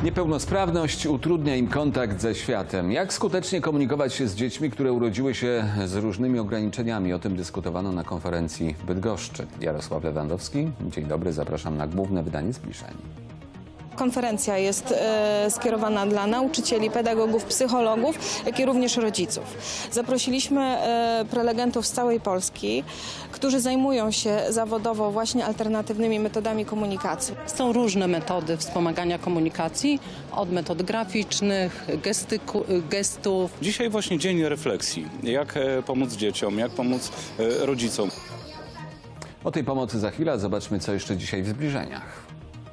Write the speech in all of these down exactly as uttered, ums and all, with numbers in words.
Niepełnosprawność utrudnia im kontakt ze światem. Jak skutecznie komunikować się z dziećmi, które urodziły się z różnymi ograniczeniami? O tym dyskutowano na konferencji w Bydgoszczy. Jarosław Lewandowski, dzień dobry, zapraszam na główne wydanie Zbliżeń. Konferencja jest e, skierowana dla nauczycieli, pedagogów, psychologów, jak i również rodziców. Zaprosiliśmy e, prelegentów z całej Polski, którzy zajmują się zawodowo właśnie alternatywnymi metodami komunikacji. Są różne metody wspomagania komunikacji, od metod graficznych, gestyku, gestów. Dzisiaj właśnie dzień refleksji. Jak pomóc dzieciom, jak pomóc rodzicom. O tej pomocy za chwilę, zobaczmy co jeszcze dzisiaj w Zbliżeniach.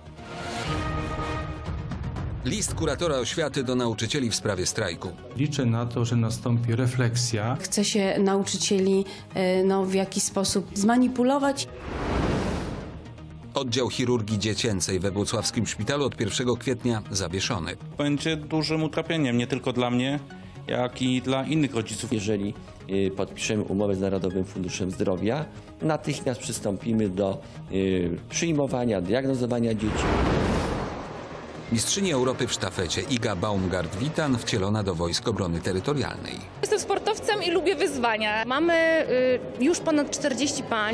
List kuratora oświaty do nauczycieli w sprawie strajku. Liczę na to, że nastąpi refleksja. Chce się nauczycieli no, w jakiś sposób zmanipulować. Oddział chirurgii dziecięcej we włocławskim szpitalu od pierwszego kwietnia zawieszony. Będzie dużym utrapieniem nie tylko dla mnie, jak i dla innych rodziców. Jeżeli podpiszemy umowę z Narodowym Funduszem Zdrowia, natychmiast przystąpimy do przyjmowania, diagnozowania dzieci. Mistrzyni Europy w sztafecie Iga Baumgart-Witan wcielona do Wojsk Obrony Terytorialnej. Jestem sportowcem i lubię wyzwania. Mamy y, już ponad czterdzieści pań.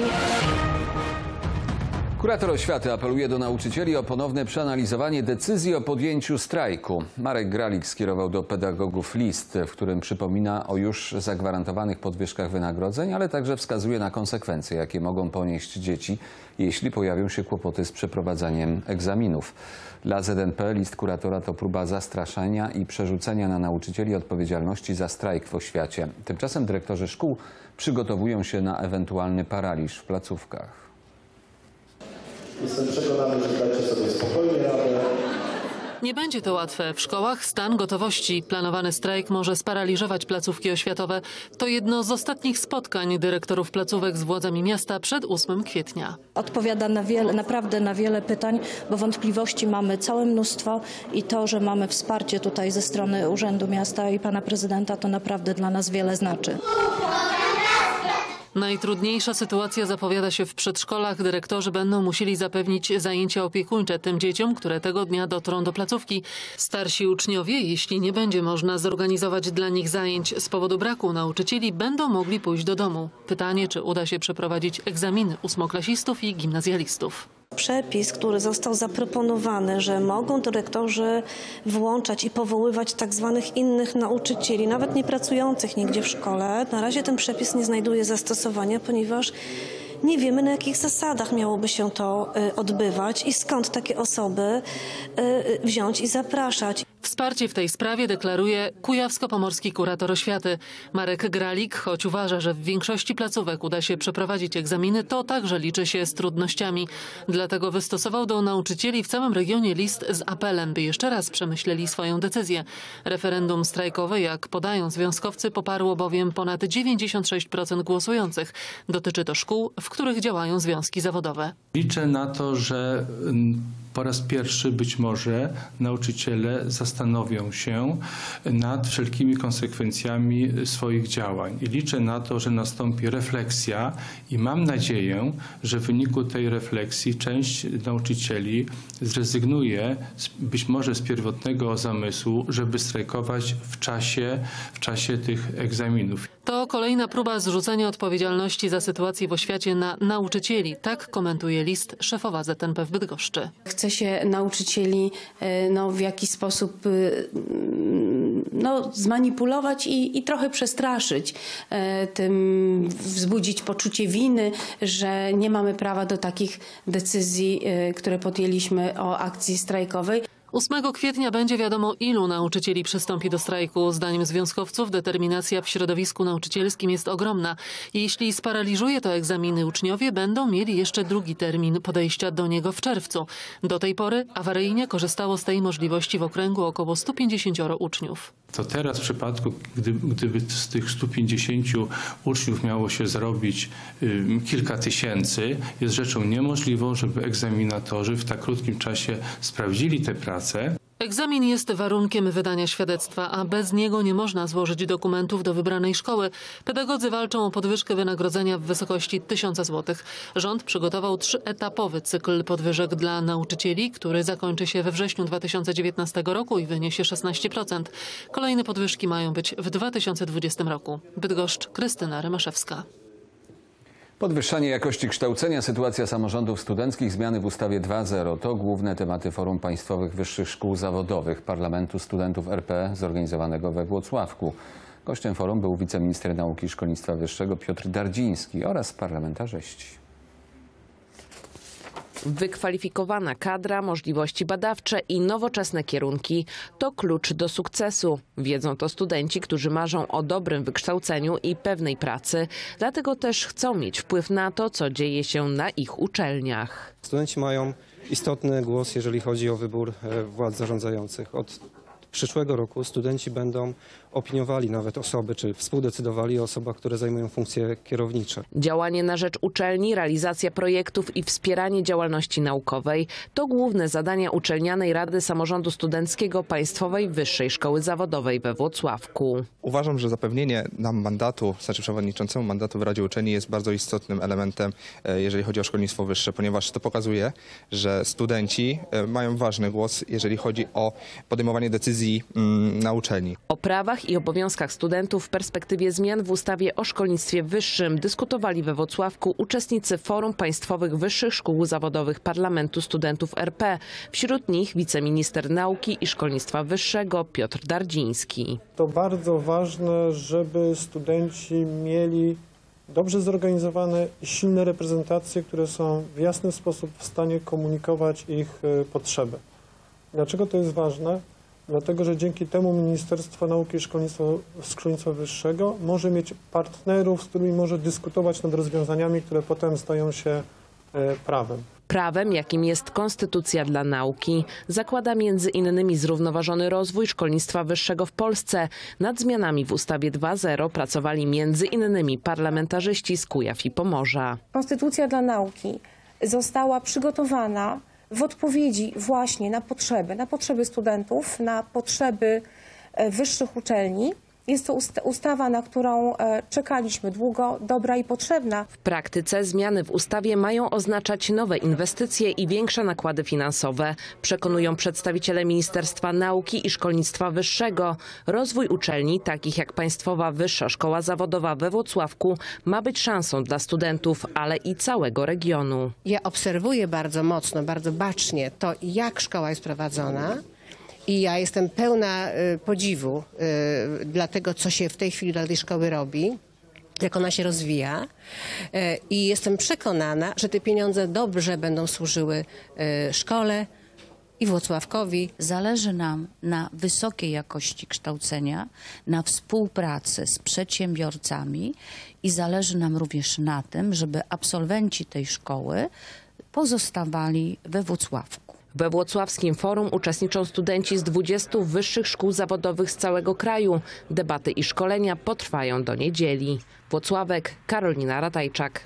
Kurator oświaty apeluje do nauczycieli o ponowne przeanalizowanie decyzji o podjęciu strajku. Marek Gralik skierował do pedagogów list, w którym przypomina o już zagwarantowanych podwyżkach wynagrodzeń, ale także wskazuje na konsekwencje, jakie mogą ponieść dzieci, jeśli pojawią się kłopoty z przeprowadzaniem egzaminów. Dla Z N P list kuratora to próba zastraszania i przerzucenia na nauczycieli odpowiedzialności za strajk w oświacie. Tymczasem dyrektorzy szkół przygotowują się na ewentualny paraliż w placówkach. Jestem przekonany, że dacie sobie spokojnie radę. Nie będzie to łatwe. W szkołach stan gotowości. Planowany strajk może sparaliżować placówki oświatowe. To jedno z ostatnich spotkań dyrektorów placówek z władzami miasta przed ósmym kwietnia. Odpowiada na wiele, naprawdę na wiele pytań, bo wątpliwości mamy całe mnóstwo i to, że mamy wsparcie tutaj ze strony Urzędu Miasta i pana prezydenta, to naprawdę dla nas wiele znaczy. Najtrudniejsza sytuacja zapowiada się w przedszkolach. Dyrektorzy będą musieli zapewnić zajęcia opiekuńcze tym dzieciom, które tego dnia dotrą do placówki. Starsi uczniowie, jeśli nie będzie można zorganizować dla nich zajęć z powodu braku nauczycieli, będą mogli pójść do domu. Pytanie, czy uda się przeprowadzić egzaminy ósmoklasistów i gimnazjalistów. Przepis, który został zaproponowany, że mogą dyrektorzy włączać i powoływać tak zwanych innych nauczycieli, nawet nie pracujących nigdzie w szkole. Na razie ten przepis nie znajduje zastosowania, ponieważ nie wiemy, na jakich zasadach miałoby się to odbywać i skąd takie osoby wziąć i zapraszać. Wsparcie w tej sprawie deklaruje kujawsko-pomorski kurator oświaty. Marek Gralik, choć uważa, że w większości placówek uda się przeprowadzić egzaminy, to także liczy się z trudnościami. Dlatego wystosował do nauczycieli w całym regionie list z apelem, by jeszcze raz przemyśleli swoją decyzję. Referendum strajkowe, jak podają związkowcy, poparło bowiem ponad dziewięćdziesiąt sześć procent głosujących. Dotyczy to szkół, w których działają związki zawodowe. Liczę na to, że po raz pierwszy być może nauczyciele zastanowią się nad wszelkimi konsekwencjami swoich działań. I liczę na to, że nastąpi refleksja i mam nadzieję, że w wyniku tej refleksji część nauczycieli zrezygnuje z, być może z pierwotnego zamysłu, żeby strajkować w czasie, w czasie tych egzaminów. To kolejna próba zrzucenia odpowiedzialności za sytuację w oświacie na nauczycieli. Tak komentuje list szefowa Z N P w Bydgoszczy. Chce się nauczycieli no, w jakiś sposób no, zmanipulować i, i trochę przestraszyć, tym wzbudzić poczucie winy, że nie mamy prawa do takich decyzji, które podjęliśmy o akcji strajkowej. ósmego kwietnia będzie wiadomo, ilu nauczycieli przystąpi do strajku. Zdaniem związkowców determinacja w środowisku nauczycielskim jest ogromna. Jeśli sparaliżuje to egzaminy, uczniowie będą mieli jeszcze drugi termin podejścia do niego w czerwcu. Do tej pory awaryjnie korzystało z tej możliwości w okręgu około stu pięćdziesięciu uczniów. To teraz w przypadku, gdy, gdyby z tych stu pięćdziesięciu uczniów miało się zrobić y, kilka tysięcy, jest rzeczą niemożliwą, żeby egzaminatorzy w tak krótkim czasie sprawdzili te prace. Egzamin jest warunkiem wydania świadectwa, a bez niego nie można złożyć dokumentów do wybranej szkoły. Pedagodzy walczą o podwyżkę wynagrodzenia w wysokości tysiąca złotych. Rząd przygotował trzyetapowy cykl podwyżek dla nauczycieli, który zakończy się we wrześniu dwa tysiące dziewiętnastego roku i wyniesie szesnaście procent. Kolejne podwyżki mają być w dwa tysiące dwudziestym roku. Bydgoszcz, Krystyna Rymaszewska. Podwyższanie jakości kształcenia, sytuacja samorządów studenckich, zmiany w ustawie dwa zero to główne tematy Forum Państwowych Wyższych Szkół Zawodowych Parlamentu Studentów R P zorganizowanego we Włocławku. Gościem forum był wiceminister nauki i szkolnictwa wyższego Piotr Dardziński oraz parlamentarzyści. Wykwalifikowana kadra, możliwości badawcze i nowoczesne kierunki to klucz do sukcesu. Wiedzą to studenci, którzy marzą o dobrym wykształceniu i pewnej pracy. Dlatego też chcą mieć wpływ na to, co dzieje się na ich uczelniach. Studenci mają istotny głos, jeżeli chodzi o wybór władz zarządzających. Od przyszłego roku studenci będą opiniowali nawet osoby, czy współdecydowali o osobach, które zajmują funkcje kierownicze. Działanie na rzecz uczelni, realizacja projektów i wspieranie działalności naukowej to główne zadania Uczelnianej Rady Samorządu Studenckiego Państwowej Wyższej Szkoły Zawodowej we Włocławku. Uważam, że zapewnienie nam mandatu, znaczy przewodniczącemu mandatu w Radzie Uczelni jest bardzo istotnym elementem, jeżeli chodzi o szkolnictwo wyższe, ponieważ to pokazuje, że studenci mają ważny głos, jeżeli chodzi o podejmowanie decyzji na uczelni. O prawach i obowiązkach studentów w perspektywie zmian w ustawie o szkolnictwie wyższym dyskutowali we Włocławku uczestnicy Forum Państwowych Wyższych Szkół Zawodowych Parlamentu Studentów R P. Wśród nich wiceminister nauki i szkolnictwa wyższego Piotr Dardziński. To bardzo ważne, żeby studenci mieli dobrze zorganizowane i silne reprezentacje, które są w jasny sposób w stanie komunikować ich potrzeby. Dlaczego to jest ważne? Dlatego, że dzięki temu Ministerstwo Nauki i Szkolnictwa, Szkolnictwa Wyższego może mieć partnerów, z którymi może dyskutować nad rozwiązaniami, które potem stają się prawem. Prawem, jakim jest Konstytucja dla nauki, zakłada między innymi zrównoważony rozwój szkolnictwa wyższego w Polsce. Nad zmianami w ustawie dwa zero pracowali między innymi parlamentarzyści z Kujaw i Pomorza. Konstytucja dla nauki została przygotowana w odpowiedzi właśnie na potrzeby, na potrzeby studentów, na potrzeby wyższych uczelni. Jest to ustawa, na którą czekaliśmy długo, dobra i potrzebna. W praktyce zmiany w ustawie mają oznaczać nowe inwestycje i większe nakłady finansowe. Przekonują przedstawiciele Ministerstwa Nauki i Szkolnictwa Wyższego. Rozwój uczelni, takich jak Państwowa Wyższa Szkoła Zawodowa we Włocławku, ma być szansą dla studentów, ale i całego regionu. Ja obserwuję bardzo mocno, bardzo bacznie to, jak szkoła jest prowadzona. I ja jestem pełna podziwu dla tego, co się w tej chwili dla tej szkoły robi, jak ona się rozwija. I jestem przekonana, że te pieniądze dobrze będą służyły szkole i Włocławkowi. Zależy nam na wysokiej jakości kształcenia, na współpracy z przedsiębiorcami i zależy nam również na tym, żeby absolwenci tej szkoły pozostawali we Włocławku. We Włocławskim Forum uczestniczą studenci z dwudziestu wyższych szkół zawodowych z całego kraju. Debaty i szkolenia potrwają do niedzieli. Włocławek, Karolina Ratajczak.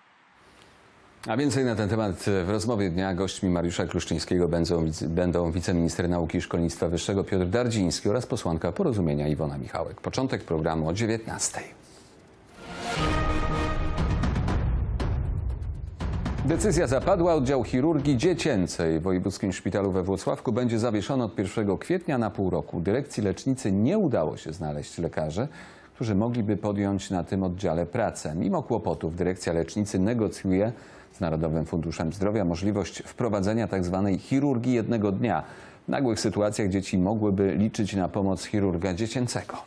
A więcej na ten temat w rozmowie dnia gośćmi Mariusza Kluszczyńskiego będą, będą wiceminister nauki i szkolnictwa wyższego Piotr Dardziński oraz posłanka Porozumienia Iwona Michałek. Początek programu o dziewiętnastej. Decyzja zapadła. Oddział chirurgii dziecięcej w Wojewódzkim Szpitalu we Włocławku będzie zawieszony od pierwszego kwietnia na pół roku. Dyrekcji lecznicy nie udało się znaleźć lekarzy, którzy mogliby podjąć na tym oddziale pracę. Mimo kłopotów dyrekcja lecznicy negocjuje z Narodowym Funduszem Zdrowia możliwość wprowadzenia tzw. chirurgii jednego dnia. W nagłych sytuacjach dzieci mogłyby liczyć na pomoc chirurga dziecięcego.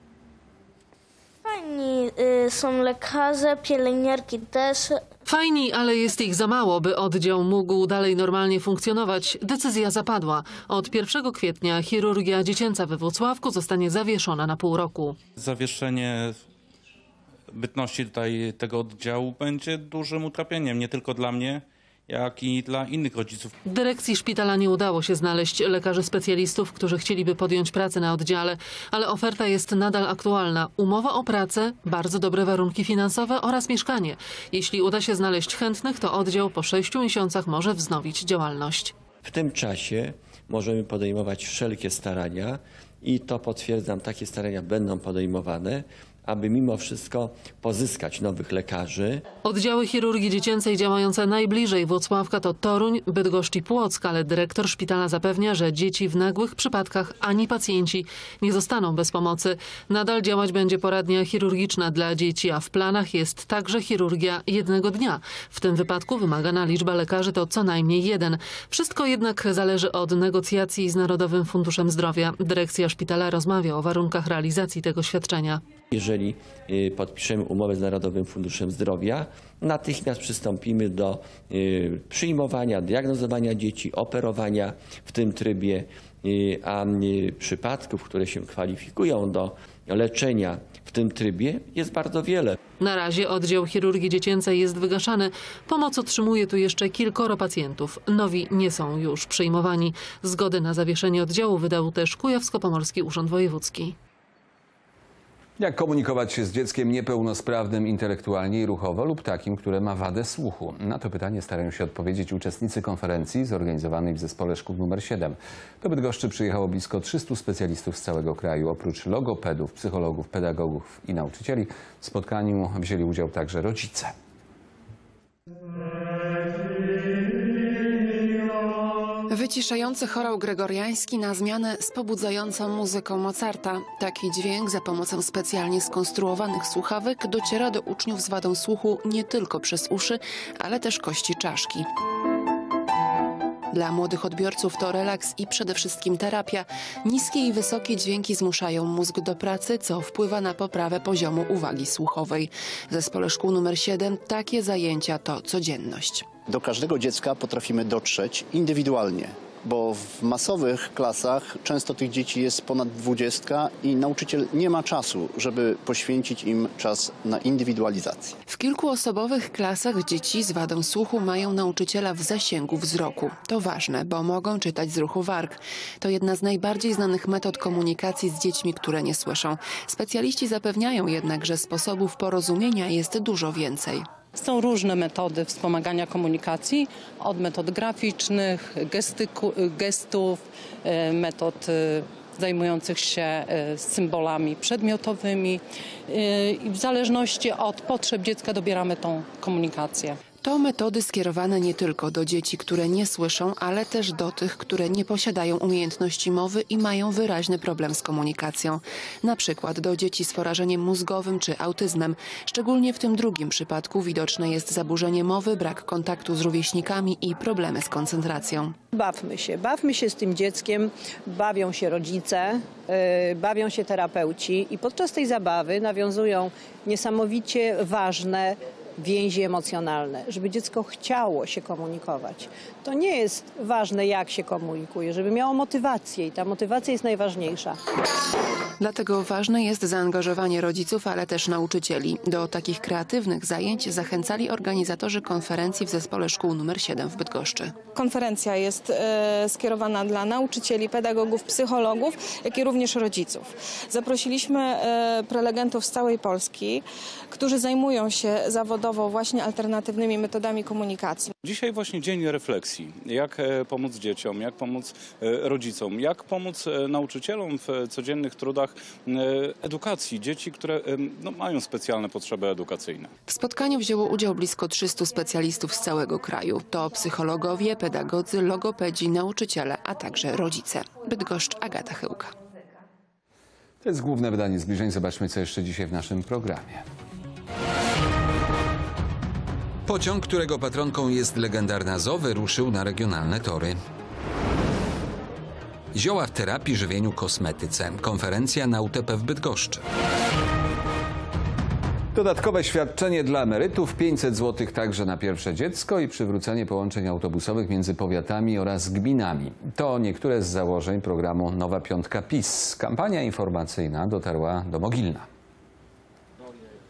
Fajni y, są lekarze, pielęgniarki też. Fajni, ale jest ich za mało, by oddział mógł dalej normalnie funkcjonować. Decyzja zapadła. Od pierwszego kwietnia chirurgia dziecięca we Włocławku zostanie zawieszona na pół roku. Zawieszenie bytności tutaj tego oddziału będzie dużym utrapieniem, nie tylko dla mnie, jak i dla innych rodziców. Dyrekcji szpitala nie udało się znaleźć lekarzy specjalistów, którzy chcieliby podjąć pracę na oddziale, ale oferta jest nadal aktualna. Umowa o pracę, bardzo dobre warunki finansowe oraz mieszkanie. Jeśli uda się znaleźć chętnych, to oddział po sześciu miesiącach może wznowić działalność. W tym czasie możemy podejmować wszelkie starania i to potwierdzam, takie starania będą podejmowane, aby mimo wszystko pozyskać nowych lekarzy. Oddziały chirurgii dziecięcej działające najbliżej Włocławka to Toruń, Bydgoszcz i Płock, ale dyrektor szpitala zapewnia, że dzieci w nagłych przypadkach ani pacjenci nie zostaną bez pomocy. Nadal działać będzie poradnia chirurgiczna dla dzieci, a w planach jest także chirurgia jednego dnia. W tym wypadku wymagana liczba lekarzy to co najmniej jeden. Wszystko jednak zależy od negocjacji z Narodowym Funduszem Zdrowia. Dyrekcja szpitala rozmawia o warunkach realizacji tego świadczenia. Jeżeli podpiszemy umowę z Narodowym Funduszem Zdrowia, natychmiast przystąpimy do przyjmowania, diagnozowania dzieci, operowania w tym trybie, a przypadków, które się kwalifikują do leczenia w tym trybie, jest bardzo wiele. Na razie oddział chirurgii dziecięcej jest wygaszany. Pomoc otrzymuje tu jeszcze kilkoro pacjentów. Nowi nie są już przyjmowani. Zgodę na zawieszenie oddziału wydał też Kujawsko-Pomorski Urząd Wojewódzki. Jak komunikować się z dzieckiem niepełnosprawnym intelektualnie i ruchowo lub takim, które ma wadę słuchu? Na to pytanie starają się odpowiedzieć uczestnicy konferencji zorganizowanej w Zespole Szkół numer siedem. Do Bydgoszczy przyjechało blisko trzystu specjalistów z całego kraju. Oprócz logopedów, psychologów, pedagogów i nauczycieli w spotkaniu wzięli udział także rodzice. Wyciszający chorał gregoriański na zmianę z pobudzającą muzyką Mozarta. Taki dźwięk za pomocą specjalnie skonstruowanych słuchawek dociera do uczniów z wadą słuchu nie tylko przez uszy, ale też kości czaszki. Dla młodych odbiorców to relaks i przede wszystkim terapia. Niskie i wysokie dźwięki zmuszają mózg do pracy, co wpływa na poprawę poziomu uwagi słuchowej. W Zespole Szkół numer siedem takie zajęcia to codzienność. Do każdego dziecka potrafimy dotrzeć indywidualnie, bo w masowych klasach często tych dzieci jest ponad dwudziestka i nauczyciel nie ma czasu, żeby poświęcić im czas na indywidualizację. W kilkuosobowych klasach dzieci z wadą słuchu mają nauczyciela w zasięgu wzroku. To ważne, bo mogą czytać z ruchu warg. To jedna z najbardziej znanych metod komunikacji z dziećmi, które nie słyszą. Specjaliści zapewniają jednak, że sposobów porozumienia jest dużo więcej. Są różne metody wspomagania komunikacji, od metod graficznych, gestyku, gestów, metod zajmujących się symbolami przedmiotowymi i w zależności od potrzeb dziecka dobieramy tą komunikację. To metody skierowane nie tylko do dzieci, które nie słyszą, ale też do tych, które nie posiadają umiejętności mowy i mają wyraźny problem z komunikacją. Na przykład do dzieci z porażeniem mózgowym czy autyzmem. Szczególnie w tym drugim przypadku widoczne jest zaburzenie mowy, brak kontaktu z rówieśnikami i problemy z koncentracją. Bawmy się, bawmy się z tym dzieckiem, bawią się rodzice, yy, bawią się terapeuci i podczas tej zabawy nawiązują niesamowicie ważne więzi emocjonalne, żeby dziecko chciało się komunikować. To nie jest ważne, jak się komunikuje, żeby miało motywację i ta motywacja jest najważniejsza. Dlatego ważne jest zaangażowanie rodziców, ale też nauczycieli. Do takich kreatywnych zajęć zachęcali organizatorzy konferencji w Zespole Szkół numer siedem w Bydgoszczy. Konferencja jest e, skierowana dla nauczycieli, pedagogów, psychologów, jak i również rodziców. Zaprosiliśmy e, prelegentów z całej Polski, którzy zajmują się zawodowo właśnie alternatywnymi metodami komunikacji. Dzisiaj właśnie dzień refleksji. Jak pomóc dzieciom, jak pomóc rodzicom, jak pomóc nauczycielom w codziennych trudach edukacji dzieci, które no, mają specjalne potrzeby edukacyjne. W spotkaniu wzięło udział blisko trzystu specjalistów z całego kraju. To psychologowie, pedagodzy, logopedzi, nauczyciele, a także rodzice. Bydgoszcz, Agata Chyłka. To jest główne wydanie Zbliżeń. Zobaczmy, co jeszcze dzisiaj w naszym programie. Pociąg, którego patronką jest legendarna Zoo, wyruszył na regionalne tory. Zioła w terapii, żywieniu, kosmetyce. Konferencja na U T P w Bydgoszczy. Dodatkowe świadczenie dla emerytów, pięćset złotych także na pierwsze dziecko i przywrócenie połączeń autobusowych między powiatami oraz gminami. To niektóre z założeń programu Nowa Piątka PiS. Kampania informacyjna dotarła do Mogilna.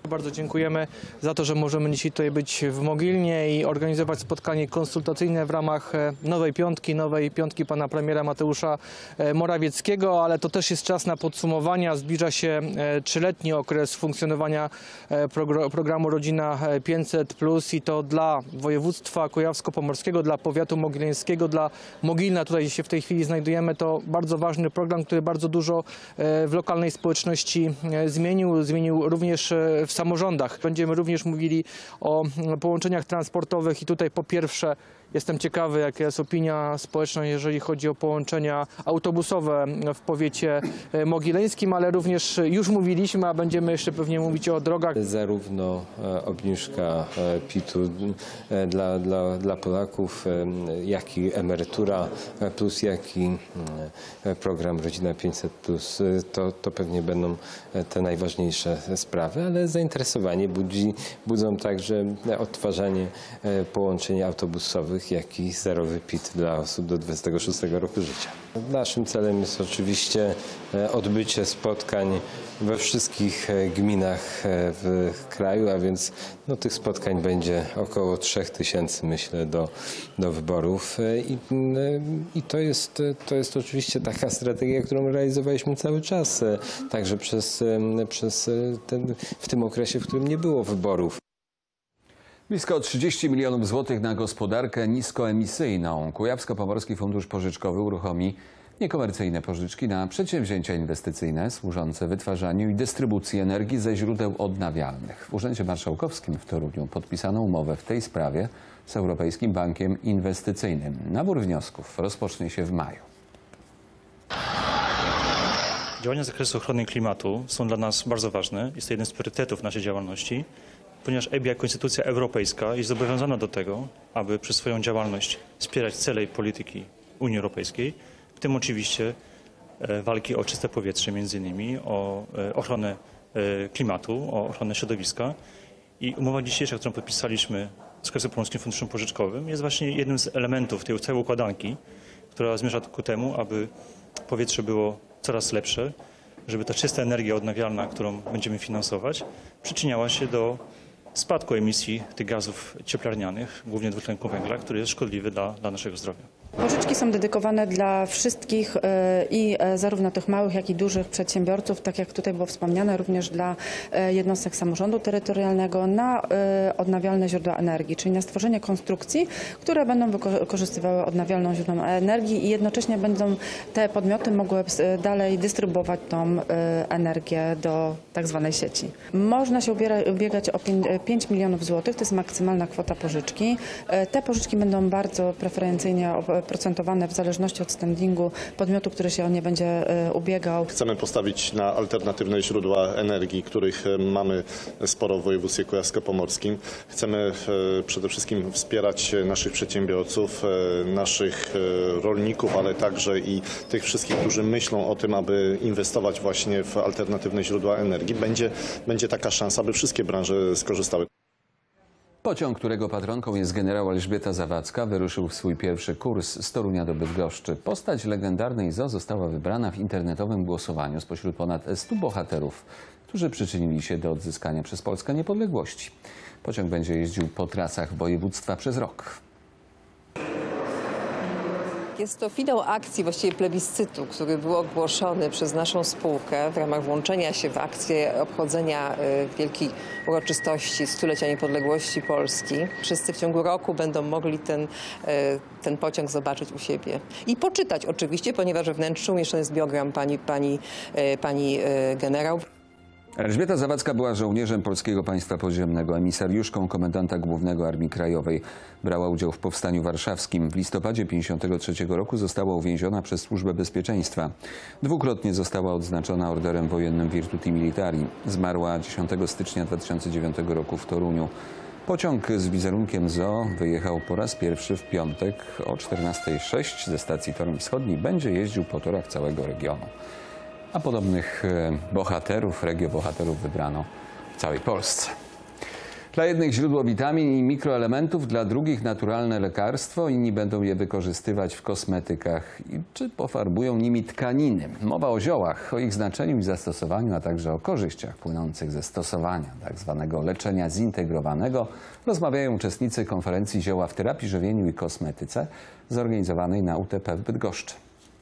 Bardzo dziękujemy za to, że możemy dzisiaj tutaj być w Mogilnie i organizować spotkanie konsultacyjne w ramach nowej piątki, nowej piątki pana premiera Mateusza Morawieckiego, ale to też jest czas na podsumowania. Zbliża się trzyletni okres funkcjonowania programu Rodzina pięćset plus i to dla województwa kujawsko-pomorskiego, dla powiatu mogileńskiego, dla Mogilna, tutaj gdzie się w tej chwili znajdujemy, to bardzo ważny program, który bardzo dużo w lokalnej społeczności zmienił, zmienił również w samorządach. Będziemy również mówili o połączeniach transportowych i tutaj po pierwsze jestem ciekawy, jaka jest opinia społeczna, jeżeli chodzi o połączenia autobusowe w powiecie mogileńskim, ale również już mówiliśmy, a będziemy jeszcze pewnie mówić o drogach. Zarówno obniżka pitu dla, dla, dla Polaków, jak i emerytura plus, jak i program Rodzina pięćset plus, to, to pewnie będą te najważniejsze sprawy, ale zainteresowanie budzi, budzą także odtwarzanie połączeń autobusowych, jak i zerowy P I T dla osób do dwudziestego szóstego roku życia. Naszym celem jest oczywiście odbycie spotkań we wszystkich gminach w kraju, a więc no, tych spotkań będzie około trzech tysięcy, myślę, do, do wyborów. I, i to, jest, to jest oczywiście taka strategia, którą realizowaliśmy cały czas, także przez, przez ten, w tym okresie, w którym nie było wyborów. Blisko trzydzieści milionów złotych na gospodarkę niskoemisyjną. Kujawsko-Pomorski Fundusz Pożyczkowy uruchomi niekomercyjne pożyczki na przedsięwzięcia inwestycyjne służące wytwarzaniu i dystrybucji energii ze źródeł odnawialnych. W Urzędzie Marszałkowskim w Toruniu podpisano umowę w tej sprawie z Europejskim Bankiem Inwestycyjnym. Nabór wniosków rozpocznie się w maju. Działania z zakresu ochrony klimatu są dla nas bardzo ważne. Jest to jeden z priorytetów naszej działalności, ponieważ E B I jako instytucja europejska jest zobowiązana do tego, aby przez swoją działalność wspierać cele polityki Unii Europejskiej, w tym oczywiście walki o czyste powietrze, między innymi o ochronę klimatu, o ochronę środowiska. I umowa dzisiejsza, którą podpisaliśmy z Kujawsko-Pomorskim Funduszem Pożyczkowym, jest właśnie jednym z elementów tej całej układanki, która zmierza ku temu, aby powietrze było coraz lepsze, żeby ta czysta energia odnawialna, którą będziemy finansować, przyczyniała się do spadku emisji tych gazów cieplarnianych, głównie dwutlenku węgla, który jest szkodliwy dla, dla naszego zdrowia. Pożyczki są dedykowane dla wszystkich i zarówno tych małych, jak i dużych przedsiębiorców, tak jak tutaj było wspomniane, również dla jednostek samorządu terytorialnego na odnawialne źródła energii, czyli na stworzenie konstrukcji, które będą wykorzystywały odnawialną źródło energii i jednocześnie będą te podmioty mogły dalej dystrybuować tą energię do tak zwanej sieci. Można się ubiegać o pięć milionów złotych, to jest maksymalna kwota pożyczki. Te pożyczki będą bardzo preferencyjnie procentowane w zależności od standingu podmiotu, który się o nie będzie ubiegał. Chcemy postawić na alternatywne źródła energii, których mamy sporo w województwie kujawsko-pomorskim. Chcemy przede wszystkim wspierać naszych przedsiębiorców, naszych rolników, ale także i tych wszystkich, którzy myślą o tym, aby inwestować właśnie w alternatywne źródła energii. Będzie, będzie taka szansa, aby wszystkie branże skorzystały. Pociąg, którego patronką jest generał Elżbieta Zawadzka, wyruszył w swój pierwszy kurs z Torunia do Bydgoszczy. Postać legendarnej Z O została wybrana w internetowym głosowaniu spośród ponad stu bohaterów, którzy przyczynili się do odzyskania przez Polskę niepodległości. Pociąg będzie jeździł po trasach województwa przez rok. Jest to finał akcji, właściwie plebiscytu, który był ogłoszony przez naszą spółkę w ramach włączenia się w akcję obchodzenia wielkiej uroczystości stulecia niepodległości Polski. Wszyscy w ciągu roku będą mogli ten, ten pociąg zobaczyć u siebie. I poczytać oczywiście, ponieważ we wnętrzu umieszczony jest biogram pani, pani, pani generał. Elżbieta Zawadzka była żołnierzem Polskiego Państwa Podziemnego, emisariuszką komendanta głównego Armii Krajowej. Brała udział w Powstaniu Warszawskim. W listopadzie tysiąc dziewięćset pięćdziesiątego trzeciego roku została uwięziona przez Służbę Bezpieczeństwa. Dwukrotnie została odznaczona Orderem Wojennym Virtuti Militari. Zmarła dziesiątego stycznia dwa tysiące dziewiątego roku w Toruniu. Pociąg z wizerunkiem Z O wyjechał po raz pierwszy w piątek o czternastej sześć ze stacji Toruń Wschodni. Będzie jeździł po torach całego regionu. A podobnych bohaterów, regiobohaterów wybrano w całej Polsce. Dla jednych źródło witamin i mikroelementów, dla drugich naturalne lekarstwo. Inni będą je wykorzystywać w kosmetykach i czy pofarbują nimi tkaniny. Mowa o ziołach, o ich znaczeniu i zastosowaniu, a także o korzyściach płynących ze stosowania tak zwanego leczenia zintegrowanego rozmawiają uczestnicy konferencji Zioła w terapii, żywieniu i kosmetyce zorganizowanej na U T P w Bydgoszczy.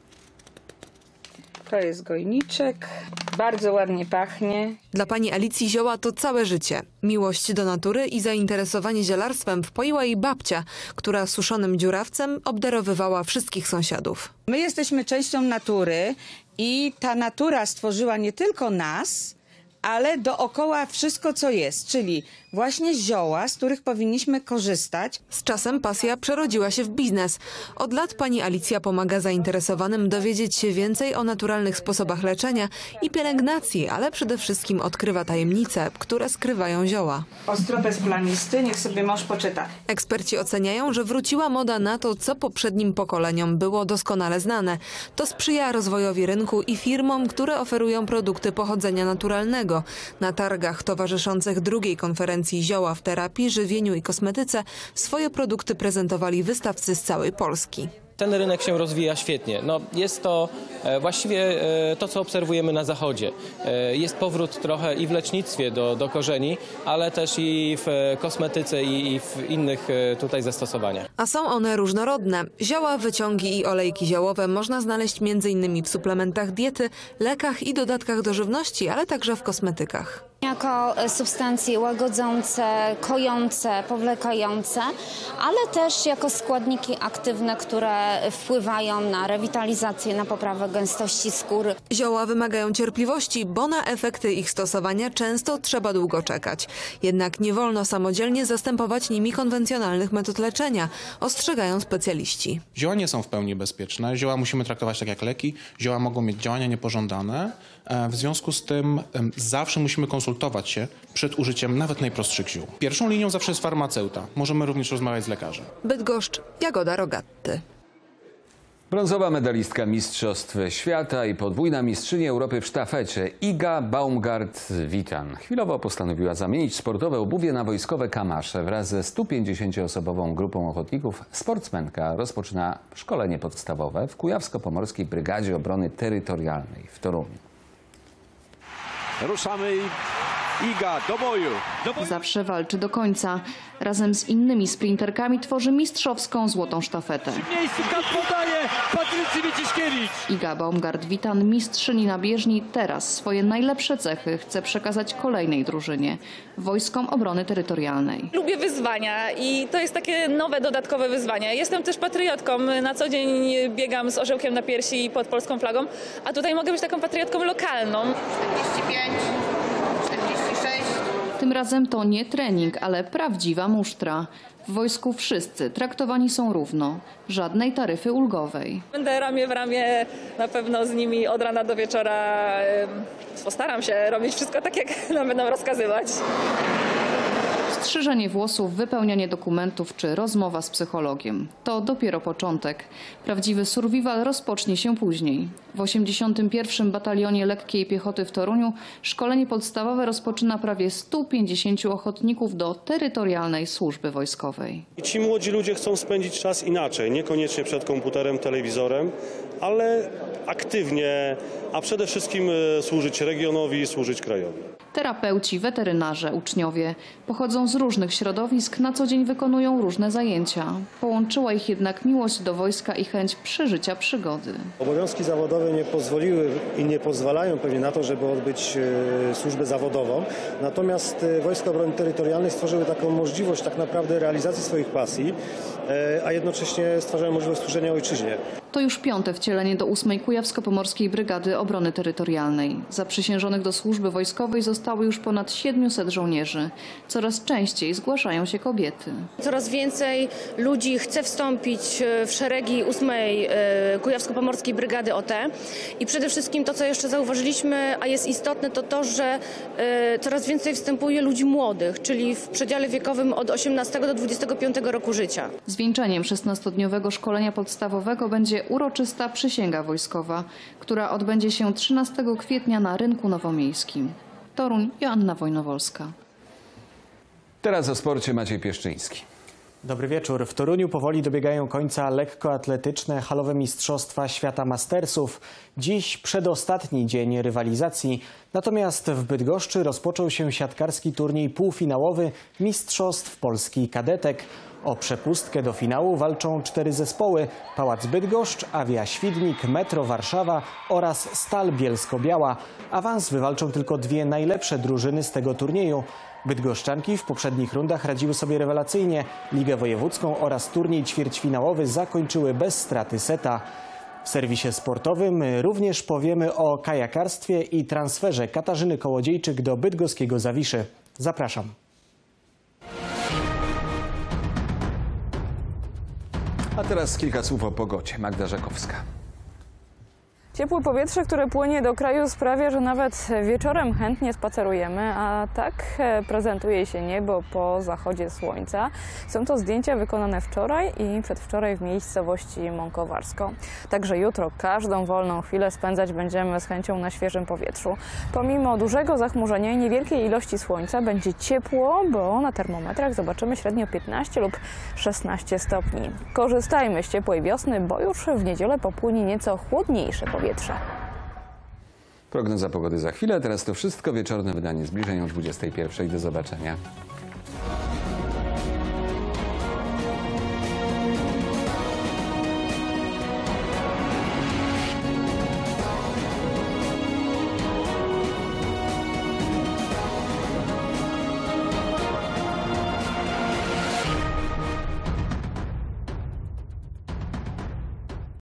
To jest gojniczek, bardzo ładnie pachnie. Dla pani Alicji zioła to całe życie. Miłość do natury i zainteresowanie zielarstwem wpoiła jej babcia, która suszonym dziurawcem obdarowywała wszystkich sąsiadów. My jesteśmy częścią natury i ta natura stworzyła nie tylko nas, ale dookoła wszystko, co jest, czyli właśnie zioła, z których powinniśmy korzystać. Z czasem pasja przerodziła się w biznes. Od lat pani Alicja pomaga zainteresowanym dowiedzieć się więcej o naturalnych sposobach leczenia i pielęgnacji, ale przede wszystkim odkrywa tajemnice, które skrywają zioła. Ostropes plamisty, niech sobie mąż poczyta. Eksperci oceniają, że wróciła moda na to, co poprzednim pokoleniom było doskonale znane. To sprzyja rozwojowi rynku i firmom, które oferują produkty pochodzenia naturalnego. Na targach towarzyszących drugiej konferencji Zioła w terapii, żywieniu i kosmetyce swoje produkty prezentowali wystawcy z całej Polski. Ten rynek się rozwija świetnie. No, jest to e, właściwie e, to, co obserwujemy na Zachodzie. E, jest powrót trochę i w lecznictwie do, do korzeni, ale też i w e, kosmetyce i, i w innych e, tutaj zastosowaniach. A są one różnorodne. Zioła, wyciągi i olejki ziołowe można znaleźć między innymi w suplementach diety, lekach i dodatkach do żywności, ale także w kosmetykach. Jako substancje łagodzące, kojące, powlekające, ale też jako składniki aktywne, które wpływają na rewitalizację, na poprawę gęstości skóry. Zioła wymagają cierpliwości, bo na efekty ich stosowania często trzeba długo czekać. Jednak nie wolno samodzielnie zastępować nimi konwencjonalnych metod leczenia, ostrzegają specjaliści. Zioła nie są w pełni bezpieczne. Zioła musimy traktować tak jak leki. Zioła mogą mieć działania niepożądane. W związku z tym zawsze musimy konsultować się przed użyciem nawet najprostszych ziół. Pierwszą linią zawsze jest farmaceuta. Możemy również rozmawiać z lekarzem. Bydgoszcz, Jagoda Rogatty. Brązowa medalistka Mistrzostw Świata i podwójna mistrzyni Europy w sztafecie Iga Baumgart-Witan chwilowo postanowiła zamienić sportowe obuwie na wojskowe kamasze. Wraz ze stu pięćdziesięcioosobową grupą ochotników sportsmenka rozpoczyna szkolenie podstawowe w Kujawsko-Pomorskiej Brygadzie Obrony Terytorialnej w Toruniu. Ruszamy i Iga do boju. do boju. Zawsze walczy do końca. Razem z innymi sprinterkami tworzy mistrzowską złotą sztafetę. W miejscu tam podaje Patrycji Wyciszkiewicz. Iga Baumgart-Witan, mistrzyni na bieżni, teraz swoje najlepsze cechy chce przekazać kolejnej drużynie – Wojskom Obrony Terytorialnej. Lubię wyzwania i to jest takie nowe, dodatkowe wyzwanie. Jestem też patriotką. Na co dzień biegam z orzełkiem na piersi i pod polską flagą, a tutaj mogę być taką patriotką lokalną. czterdzieści pięć, czterdzieści sześć. Tym razem to nie trening, ale prawdziwa musztra. W wojsku wszyscy traktowani są równo. Żadnej taryfy ulgowej. Będę ramię w ramię na pewno z nimi od rana do wieczora. Postaram się robić wszystko tak, jak nam będą rozkazywać. Strzyżenie włosów, wypełnianie dokumentów czy rozmowa z psychologiem. To dopiero początek. Prawdziwy survival rozpocznie się później. W osiemdziesiątym pierwszym Batalionie Lekkiej Piechoty w Toruniu szkolenie podstawowe rozpoczyna prawie stu pięćdziesięciu ochotników do terytorialnej służby wojskowej. Ci młodzi ludzie chcą spędzić czas inaczej, niekoniecznie przed komputerem, telewizorem, ale aktywnie, a przede wszystkim służyć regionowi, służyć krajowi. Terapeuci, weterynarze, uczniowie pochodzą z różnych środowisk, na co dzień wykonują różne zajęcia. Połączyła ich jednak miłość do wojska i chęć przeżycia przygody. Obowiązki zawodowe nie pozwoliły i nie pozwalają pewnie na to, żeby odbyć służbę zawodową. Natomiast Wojska Obrony Terytorialnej stworzyły taką możliwość tak naprawdę realizacji swoich pasji, a jednocześnie stwarzają możliwość służenia ojczyźnie. To już piąte wcielenie do ósmej Kujawsko-Pomorskiej Brygady Obrony Terytorialnej. Zaprzysiężonych do służby wojskowej zostało już ponad siedmiuset żołnierzy. Coraz częściej zgłaszają się kobiety. Coraz więcej ludzi chce wstąpić w szeregi ósmej Kujawsko-Pomorskiej Brygady O T. I przede wszystkim to, co jeszcze zauważyliśmy, a jest istotne, to to, że coraz więcej wstępuje ludzi młodych, czyli w przedziale wiekowym od osiemnastego do dwudziestego piątego roku życia. Zwieńczeniem szesnastodniowego szkolenia podstawowego będzie uroczysta przysięga wojskowa, która odbędzie się trzynastego kwietnia na Rynku Nowomiejskim. Toruń, Joanna Wojnowolska. Teraz o sporcie Maciej Pieszczyński. Dobry wieczór. W Toruniu powoli dobiegają końca lekkoatletyczne halowe Mistrzostwa Świata Mastersów. Dziś przedostatni dzień rywalizacji. Natomiast w Bydgoszczy rozpoczął się siatkarski turniej półfinałowy Mistrzostw Polski Kadetek. O przepustkę do finału walczą cztery zespoły: Pałac Bydgoszcz, Awia Świdnik, Metro Warszawa oraz Stal Bielsko-Biała. Awans wywalczą tylko dwie najlepsze drużyny z tego turnieju. Bydgoszczanki w poprzednich rundach radziły sobie rewelacyjnie. Ligę Wojewódzką oraz turniej ćwierćfinałowy zakończyły bez straty seta. W serwisie sportowym również powiemy o kajakarstwie i transferze Katarzyny Kołodziejczyk do bydgoskiego Zawiszy. Zapraszam. A teraz kilka słów o pogodzie. Magda Żakowska. Ciepłe powietrze, które płynie do kraju, sprawia, że nawet wieczorem chętnie spacerujemy, a tak prezentuje się niebo po zachodzie słońca. Są to zdjęcia wykonane wczoraj i przedwczoraj w miejscowości Mąkowarsko. Także jutro każdą wolną chwilę spędzać będziemy z chęcią na świeżym powietrzu. Pomimo dużego zachmurzenia i niewielkiej ilości słońca będzie ciepło, bo na termometrach zobaczymy średnio piętnaście lub szesnaście stopni. Korzystajmy z ciepłej wiosny, bo już w niedzielę popłynie nieco chłodniejsze powietrze. Prognoza pogody za chwilę. Teraz to wszystko. Wieczorne wydanie zbliżeń o dwudziestej pierwszej. Do zobaczenia.